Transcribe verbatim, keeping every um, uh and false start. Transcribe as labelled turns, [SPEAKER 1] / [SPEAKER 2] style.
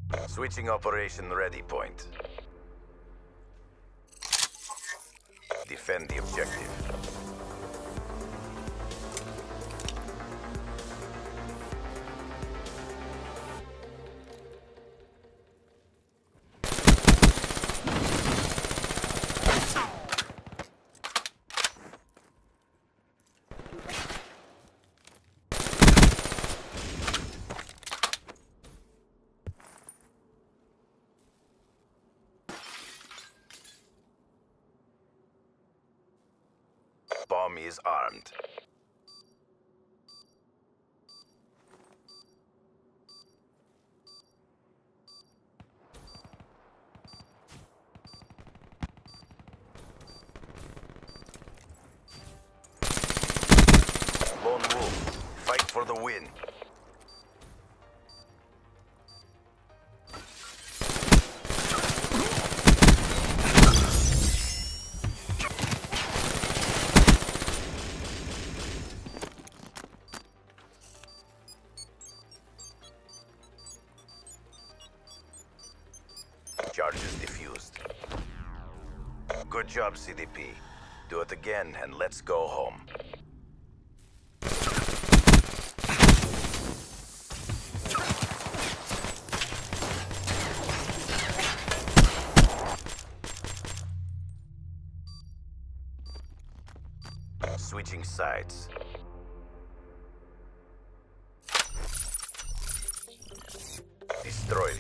[SPEAKER 1] Switching operation ready point. Defend the objective. Bomb is armed. Lone Wolf, fight for the win. Charges defused. Good job, C D P. Do it again and let's go home. Switching sides. Destroy